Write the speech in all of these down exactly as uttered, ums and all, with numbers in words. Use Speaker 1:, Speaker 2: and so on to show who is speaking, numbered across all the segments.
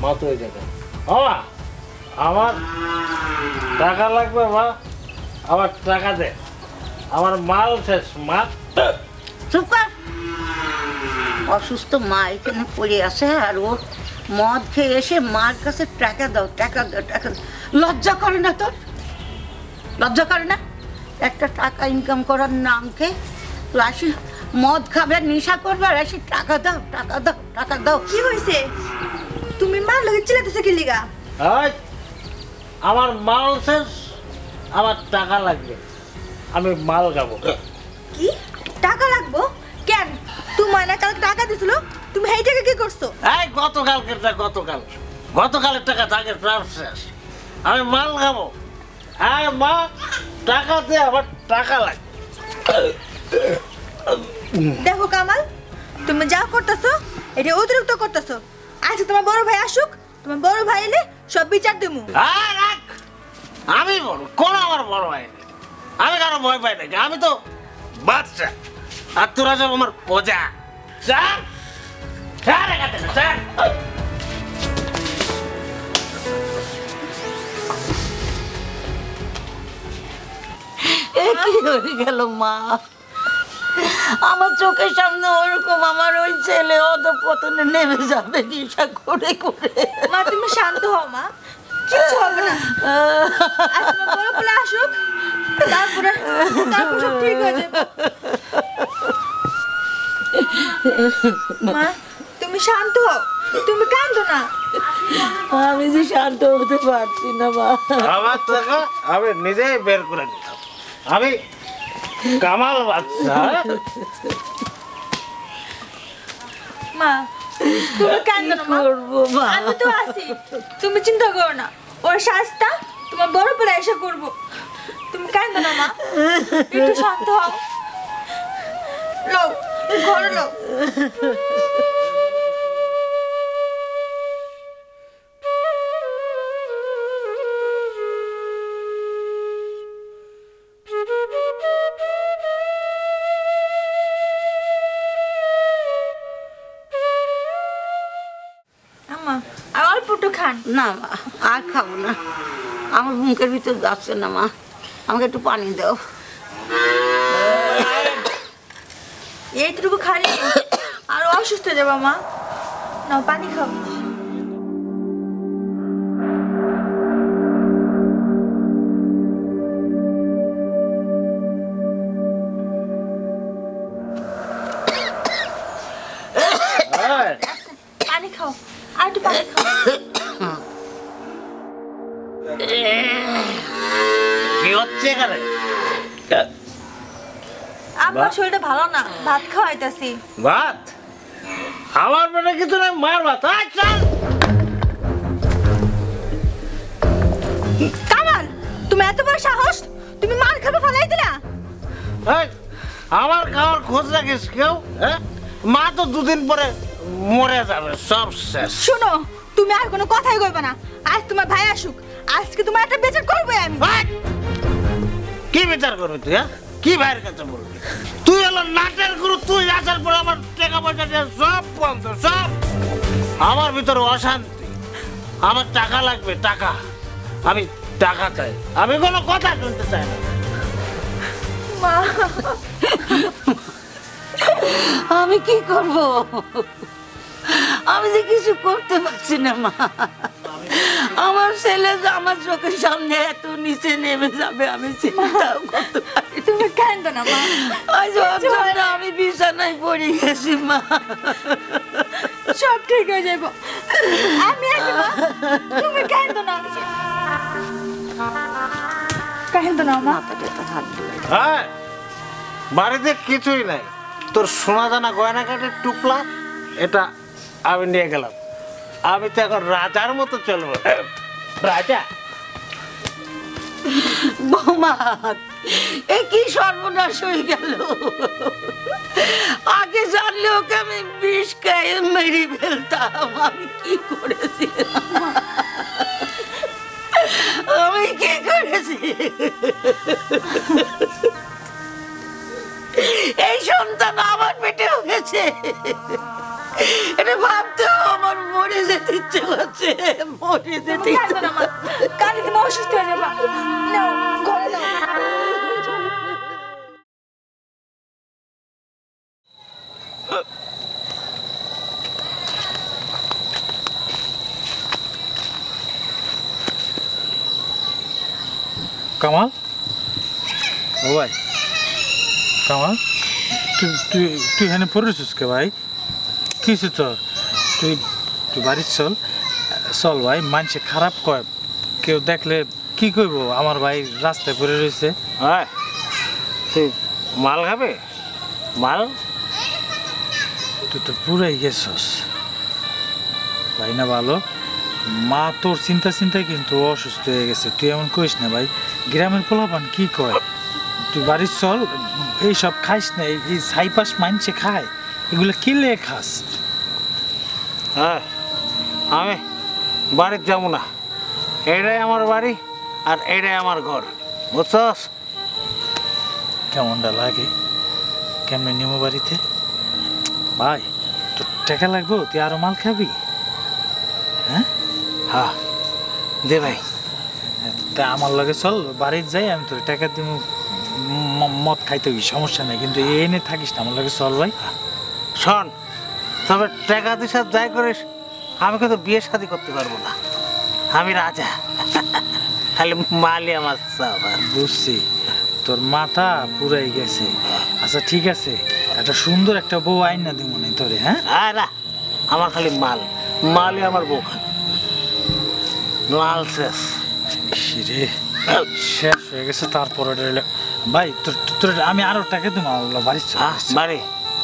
Speaker 1: কত হয়ে যাবে বাবা আমার টাকা লাগবে মা আমার টাকা দে আমার মাল শেষ মা
Speaker 2: চুপ কর অসুস্থ মা এখানে পড়ে আছে আর ও মদ খেয়ে এসে মার কাছে টাকা দাও টাকা দাও টাকা লজ্জা করে না তোর লজ্জা করে না একটা টাকা ইনকাম করার নামকে তুই আসি মদ খাবে নেশা করবে আর আসি টাকা দাও টাকা দাও টাকা দাও
Speaker 3: কি হয়েছে তুমি মার লগে চিল্লাতেছো কি লিগা
Speaker 1: আমার মাল শেষ আমার টাকা লাগবে আমি মাল খাবো
Speaker 3: কি টাকা লাগবো কেন তোমার না কাল টাকা দিছিল তুমি এই টাকা কি করছো
Speaker 1: এই গতকালকেরটা গতকাল গতকালের টাকা টাকা প্রাণ শেষ আমি মাল খাবো আর মা টাকা দিয়ে আমার টাকা লাগবে
Speaker 3: দেখো কামাল তুমি যা করতেছো এটা অতিরিক্ত করতেছো আচ্ছা তোমার বড় ভাই আসুক তোমার বড় ভাই এলে সব বিচার দেবো
Speaker 1: আমি বড় কোন আমার বড় ভাই আমি কারো ভয় পাই নাকি আমি তো বাচ্চা আর তোরা সব আমার প্রজা
Speaker 2: কি হয়ে গেল মা আমার চোখের সামনে ওরকম আমার ওই ছেলে অধঃপতনে নেমে যাবে নেশা করে করে
Speaker 3: মা তুমি শান্ত হও মা কিছু হবে না আজ তোমার বড় বলে আসুক তারপরে তারপর সব ঠিক হয়ে যাবে মা তুমি শান্ত হও তুমি কাঁদো না
Speaker 2: আমি যে শান্ত হতে পারছি না মা
Speaker 1: আমার টাকা আমি নিজেই বের করে নিলাম আমি কামাল বাচ্চা
Speaker 3: মা তুমি কাঁদো না মা আমি তো আছি তুমি চিন্তা করো না ওর শাস্তা তোমার বড় বলে এসে করব তুমি কাঁদো না মা একটু শান্ত হও লও ঘরে লও
Speaker 2: না মা আর খাবো না আমার মুখের ভিতর যাচ্ছে না মা আমাকে একটু পানি দাও
Speaker 3: এইটুকু খালি আর অসুস্থ হয়ে যাবা মা নাও পানি খাও পানি খাও আর একটু পানি খাও
Speaker 1: কি হচ্ছে এখানে
Speaker 3: আমার শরীরটা ভালো না ভাত খাওয়াইতাছি
Speaker 1: ভাত আমার পেটে কিছু না মার ভাত চল
Speaker 3: কামাল তুমি এত বড় সাহস তুমি মার খাবে ফলাই দিলা
Speaker 1: আমার খাওয়ার খোঁজ রাখিস কেউ মা তো দুদিন পরে মরে যাবে সব শেষ
Speaker 3: শোনো তুমি আর কোনো কথাই কইবে না আজ তোমার ভাই আসুক আজকে তোমার একটা বিচার করবে আমি
Speaker 1: কি বিচার করবি তুই হ্যাঁ কি ভাইয়ের কাছে বলবি তুই হলো নাটের গুরু তুই আসার পর আমার টাকা পয়সা দিয়ে সব বন্ধ সব আমার ভিতরে অশান্তি আমার টাকা লাগবে টাকা আমি টাকা চাই আমি কোনো কথা শুনতে চাই না
Speaker 3: মা
Speaker 2: আমি কি করব আমি যে কিছু করতে পারছি না মা আমার ছেলে যে আমার চোখের সামনে এত নিচে নেমে যাবে আমি চিন্তাও করতে পারি
Speaker 3: তুমি কাঁদো না মা
Speaker 2: আজ ভাবছিলাম আমি বিছানায় পড়ে গেছি মা
Speaker 3: সব ঠিক হয়ে যাবে আমি আছি মা তুমি কাঁদো না কাঁদো না মা
Speaker 1: হ্যাঁ বাড়িতে কিছুই নাই তোর সোনা দানা গয়না কাঠের টুকলা এটা আমি নিয়ে গেলাম আমি তো এখন রাজার মতো চলবো রাজা
Speaker 2: বৌমা এ কি সর্বনাশ হয়ে গেল আগে জানলে ওকে আমি বিষ খেয়ে মেরে ফেলতাম আমি কি করেছি আমি কি করেছি এই সন্তান আমার পেটে হয়েছে, এটা ভাবতেও আমার মরে যেতে ইচ্ছে হচ্ছে, মরে যেতে ইচ্ছে।
Speaker 3: কালকে তুমি অসুস্থ হয়ে যাবা, নাও ঘরে নাও।
Speaker 4: কামাল, ও ভাই কামাল, তুই তুই তুই এখানে পড়েছিস কে ভাই? কিছু তোর, তুই তুই বাড়ির চল চল ভাই, মানুষে খারাপ কয়, কেউ দেখলে কি কইব আমার ভাই রাস্তায় পড়ে রয়েছে।
Speaker 1: হ্যাঁ, তুই মাল খাবে? মাল
Speaker 4: তুই তো পুরাই গেছস ভাই। না ভালো, মা তোর চিন্তা চিন্তায় কিন্তু অসুস্থ হয়ে গেছে, তুই এমন কইস না ভাই। গ্রামের পোলাপান কি কয়, তুই বাড়ির চল, এইসব খাইস না, এই সাইপাস মানছে খায়, এগুলো কিলে খাস।
Speaker 1: হ্যাঁ, আমি বাড়িতে যাবো না, এটাই আমার বাড়ি আর এটাই আমার ঘর, বুঝছস?
Speaker 4: কেমনটা লাগে, কেমনে নেমো বাড়িতে? ভাই তোর টাকা লাগবো, তুই আরো মাল খাবি? হ্যাঁ
Speaker 1: হ্যাঁ দে ভাই।
Speaker 4: তা আমার লগে চল, বাড়িতে যাই, আমি তোর টাকা দিব, মদ খাইতে হবি, সমস্যা নেই, কিন্তু এনে থাকিস না, আমার লগে চল ভাই।
Speaker 1: শোন, তবে টাকা দিস আর যাই করিস, আমি কিন্তু বিয়ে শাদি করতে পারবো না, আমি রাজা, খালি মালি আমার সব।
Speaker 4: বুঝছি, তোর মাথা পুরাই গেছে। আচ্ছা ঠিক আছে, একটা সুন্দর একটা বউ আইন না দিব না তোরে। হ্যাঁ
Speaker 1: হ্যাঁ না, আমার খালি মাল, মালি আমার বউ, মাল শেষ।
Speaker 4: রে শেষ হয়ে গেছে, তারপরে ভাই তোর তোর আমি আরো টাকা দিব, আমার বাড়ি চল।
Speaker 1: বাড়ি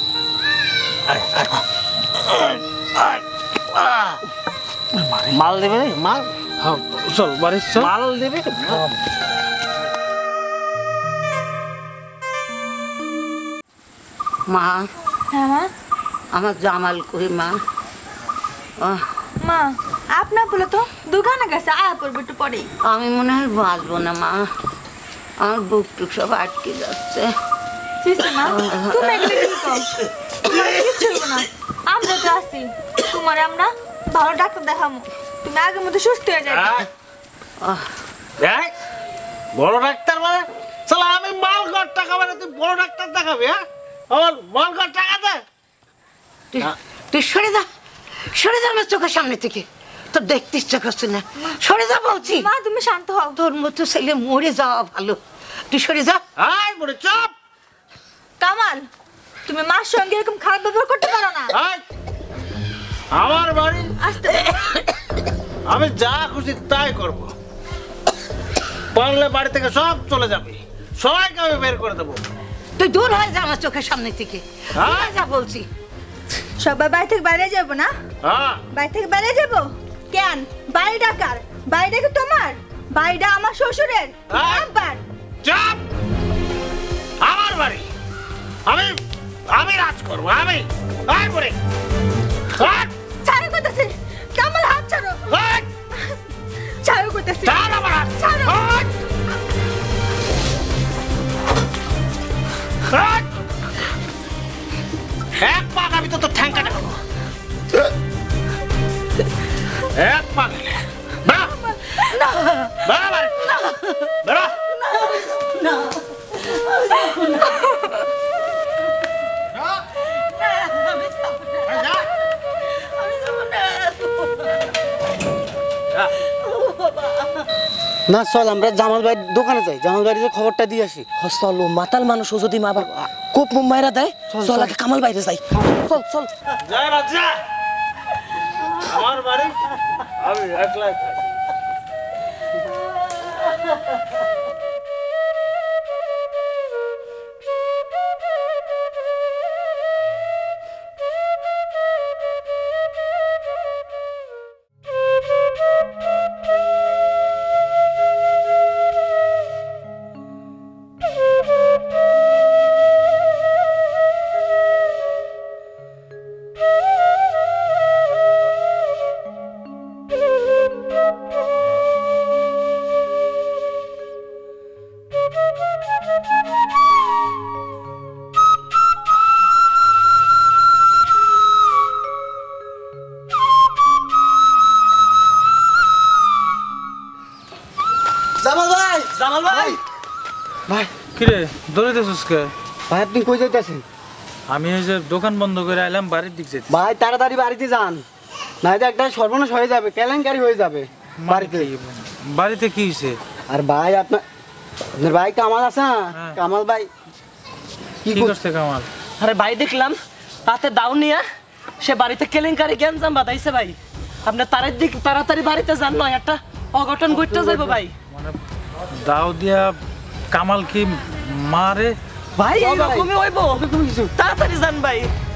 Speaker 1: মাল দেবে, মাল
Speaker 4: চল বাড়ি চল,
Speaker 1: মাল দেবে।
Speaker 2: মা,
Speaker 3: হ্যাঁ মা।
Speaker 2: আমার জামাল কই মা?
Speaker 3: মা আপনার বলে তো দোকানে গেছে, আয়া পড়বে একটু পরে।
Speaker 2: আমি মনে হয় বাঁচবো না মা, আমার বুক টুক সব আটকে যাচ্ছে।
Speaker 3: মা তুমি এগুলো কি কও? তোমার কিচ্ছু হইব না, আমরা তো আছি, তোমার আমরা ভালো ডাক্তার দেখাবো, তুমি আগের মতো সুস্থ হয়ে যাবে।
Speaker 1: বড় ডাক্তার মানে চলো, আমি মাল ঘর টাকা মানে তুই বড় ডাক্তার দেখাবি? হ্যাঁ, আমার মাল ঘর টাকা দে।
Speaker 2: তুই সরে যা, সরে যা আমার চোখের সামনে থেকে, তোর দেখতে ইচ্ছা করছে না, সরে যা বলছি।
Speaker 3: মা তুমি শান্ত হও,
Speaker 2: তোর মতো ছেলে মরে যাওয়া ভালো, তুই সরে যা।
Speaker 1: আয় বড় চুপ।
Speaker 3: কামাল, তুমি মার সঙ্গে এরকম খারাপ ব্যবহার করতে পারো না।
Speaker 1: আমার বাড়ি,
Speaker 3: আস্তে
Speaker 1: আমি যা খুশি তাই করব, পারলে বাড়ি থেকে সব চলে যাবে, সবাইকে আমি বের করে দেবো।
Speaker 2: তুই দূর হয়ে যা আমার চোখের সামনে থেকে, যা বলছি।
Speaker 3: সবাই বাড়ি থেকে বাইরে যাবো না?
Speaker 1: হ্যাঁ,
Speaker 3: বাড়ি থেকে বাইরে যাবো কেন? বাড়িটা কার? বাড়িটা কি তোমার? বাড়িটা আমার শ্বশুরের, আব্বার।
Speaker 1: চুপ, আমার বাড়ি, আমি আমি রাজ করবো, আমি। আয় বড়ে,
Speaker 3: ছাড়ো করতেছি, কামাল হাত ছাড়ো, ছাড়ো করতেছি,
Speaker 1: ছাড়ো আমার হাত,
Speaker 3: ছাড়ো।
Speaker 1: এক পাক আমি তো তোর ঠ্যাংকাটা খাবো, এক পাক গেলে বেড়া, বেড়া বাড়ি, বেড়া।
Speaker 5: না চল আমরা জামাল ভাইয়ের দোকানে যাই, জামাল ভাইয়ের খবরটা দিয়ে আসি।
Speaker 6: চলো, মাতাল মানুষ যদি মা আবার খুব মাইরা দেয়, চল আগে কামাল বাইরে যাই।
Speaker 5: চল চল
Speaker 1: জয় রাজা, আমার বাড়ি, আমি একলা।
Speaker 5: ভাই
Speaker 4: কিরে দৌড়াইতেছিস কে?
Speaker 5: ভাই আপনি কই যাইতেছেন?
Speaker 4: আমি এই যে দোকান বন্ধ করে আইলাম, বাড়ির দিক যেতে।
Speaker 5: ভাই তাড়াতাড়ি বাড়িতে যান, নাইলে একটা সর্বনাশ হয়ে যাবে, কেলেঙ্কারি হয়ে যাবে বাড়িতে।
Speaker 4: বাড়িতে কি হয়েছে?
Speaker 5: আর ভাই আপনার আপনার ভাই কামাল আছে না, কামাল ভাই
Speaker 4: কি করছে কামাল?
Speaker 6: আরে ভাই দেখলাম হাতে দাও নিয়ে সে বাড়িতে কেলেঙ্কারি গ্যাঞ্জাম বাঁধাইছে ভাই। আপনি তারের দিক তাড়াতাড়ি বাড়িতে যান, নয় একটা অঘটন ঘটতে যাইব ভাই।
Speaker 4: মানে দাও দিয়া কামাল কি মারে?
Speaker 6: ভাই এরকমই হইব, তাড়াতাড়ি যান ভাই।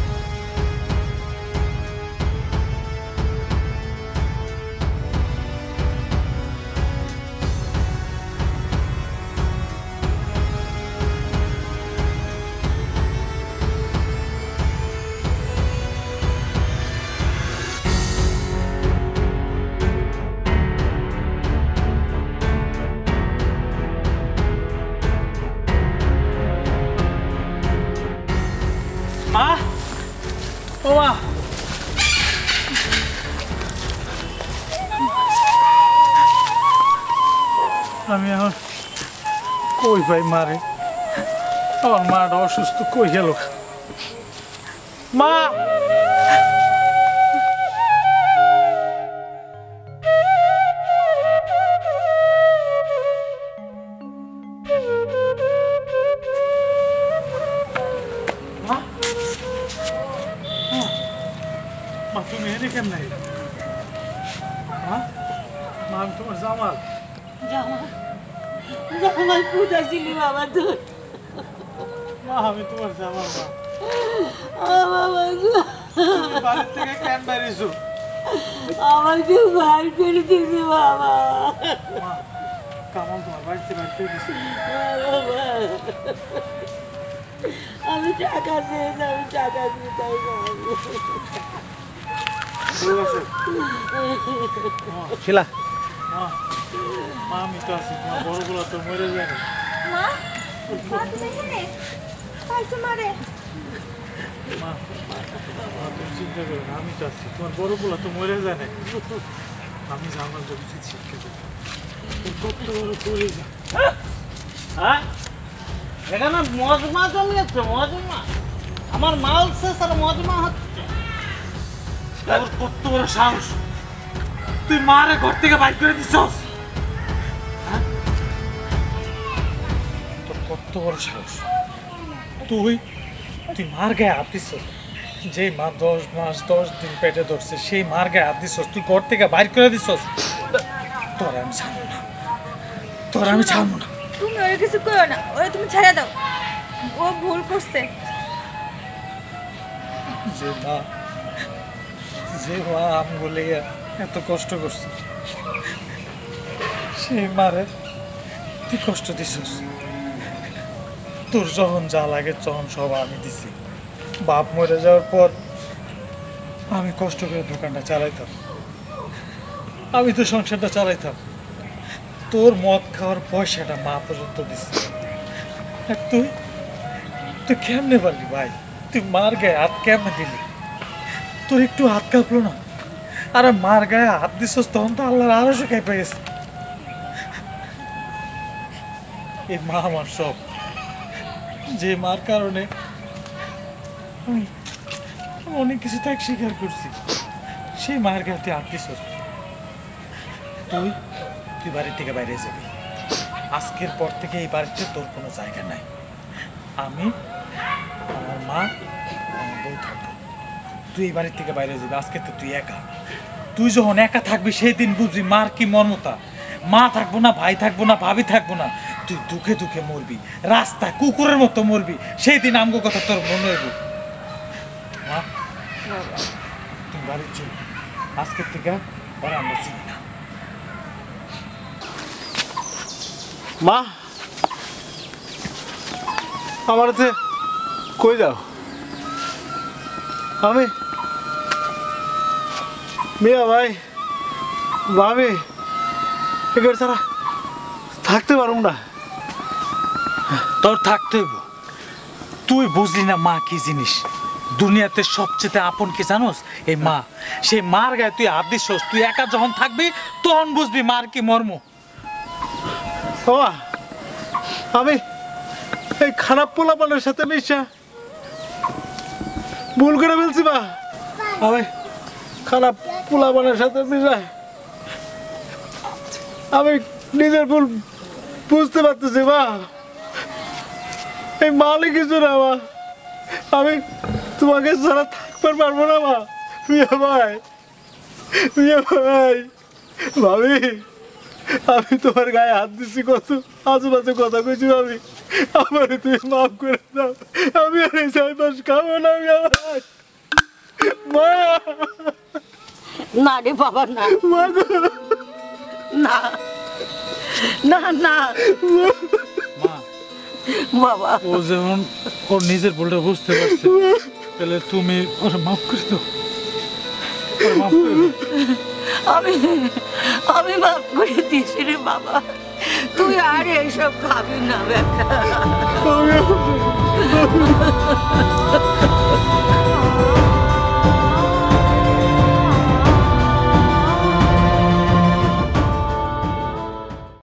Speaker 4: মা, ও মা, আমি এখন কই ভাই মারে? আমার মাটা অসুস্থ, কই গেল মা? তুমি এনে কেন নাই? মা আমি তোমার জামাল।
Speaker 2: জামাল জামাল পূজা ছিলি বাবা তোর।
Speaker 4: মা আমি তোমার জামাল। মা
Speaker 2: বাবা
Speaker 4: তুমি বাড়ির থেকে কেন বেরিয়েছো?
Speaker 2: আমাকে বাইর করে দিয়েছে বাবা।
Speaker 4: মা কামাল তোমার বাড়িতে বাইর করে দিয়েছে।
Speaker 2: আমি টাকা চেয়েছি, আমি টাকা দিই তাই
Speaker 5: শিলা
Speaker 4: মা, মা আমি তো আছি, তোমার বড়গুলো তো মরে যায় না।
Speaker 3: মা মা তুমি এখানে পাইছো মারে?
Speaker 4: মা মা তুমি চিন্তা করো না, আমি তো আছি, তোমার বড়গুলো তো মরে যায় না। আমি জামাল যদি শিক্ষা দেবো কত বড় করে যা।
Speaker 1: হ্যাঁ এখানে মজমা জমিয়েছে, মজমা আমার মাল শেষ আর মজমা হচ্ছে।
Speaker 4: তোর কত বড় সাহস, তুই মারে ঘর থেকে বাইর করে দিছস? তোর কত বড় সাহস, তুই তুই মার গায়ে হাত দিছস? যে মা দশ মাস দশ দিন পেটে ধরছে সেই মার গায়ে হাত দিছস, তুই ঘর থেকে বাইর করে দিছস? তোর আমি ছাড়বো না, তোর আমি ছাড়বো না।
Speaker 3: তুমি ওর কিছু করো না, ওরে তুমি ছেড়ে দাও, ও ভুল করছে।
Speaker 4: যে মা যে মা আমি বলে এত কষ্ট করছে, সেই মারে তুই কষ্ট দিছিস। তোর যখন যা লাগে তখন সব আমি দিছি। বাপ মরে যাওয়ার পর আমি কষ্ট করে দোকানটা চালাইতাম, আমি তো সংসারটা চালাইতাম। তোর মদ খাওয়ার পয়সাটা মা পর্যন্ত দিছি। আর তুই তুই কেমনে পারলি ভাই? তুই মার গায়ে হাত কেমনে দিলি? তোর একটু হাত কাঁপলো না? আরে মার গায়ে হাত দিছস তখন তো আল্লাহর আরো সে কেঁপে গেছে। এই মা আমার সব, যে মার কারণে আমি অনেক কিছু ত্যাগ স্বীকার করছি, সেই মার গায়ে তুই হাত দিছস। তুই তুই বাড়ি থেকে বাইরে যাবি। আজকের পর থেকে এই বাড়িতে তোর কোনো জায়গা নাই। আমি আমার মা আমার বউ থাকবো, তুই এই বাড়ির থেকে বাইরে যাবি। আজকে তো তুই একা, তুই যখন একা থাকবি সেই দিন বুঝবি মার কি মর্মতা। মা থাকবো না, ভাই থাকবো না, ভাবি থাকবো না, তুই দুঃখে দুঃখে মরবি, রাস্তায় কুকুরের মতো মরবি। সেই দিন আমগো কথা তোর মনে হইব। মা তুই বাড়ির চল, আজকের থেকে আর আমরা চিনি না।
Speaker 1: মা আমার কই যাও? আমি মিয়া ভাই ভাবি এগুলো ছাড়া থাকতে পারুম না।
Speaker 4: তোর থাকতে হইব। তুই বুঝলি না মা কি জিনিস? দুনিয়াতে সবচেয়ে আপন কি জানোস? এই মা। সেই মার গায়ে তুই হাত দিছস, তুই একা যখন থাকবি তখন বুঝবি মার কি মর্ম।
Speaker 1: বাবা
Speaker 4: আমি এই খারাপ পোলাপানের সাথে মিশা ভুল করে ফেলছি মা। আমি খারাপ পোলাপানের সাথে মিশা আমি নিজের ভুল বুঝতে পারতেছি মা। এই মালিক কিছু না মা, আমি তোমাকে ছাড়া থাকতে পারবো না মা। মিয়া ভাই, মিয়া ভাই, ভাবি আমি তোমার গায়ে হাত দিচ্ছি, কত আজেবাজে কথা কইছি ভাবি, আমার তুমি মাফ করে দাও। আমি আর এই চাইপাশ খাবো না মিয়া ভাই। মা,
Speaker 2: না রে বাবা না,
Speaker 4: মা গো,
Speaker 2: না না না
Speaker 4: মা
Speaker 2: বাবা।
Speaker 4: ও যেমন ওর নিজের ভুলটা বুঝতে পারছে, তাহলে তুমি ওরা মাফ করে দাও, ওরা মাফ করে দাও।
Speaker 2: আমি আমি মাফ করে দিয়েছি রে বাবা, তুই আর এইসব খাবি না বেটা।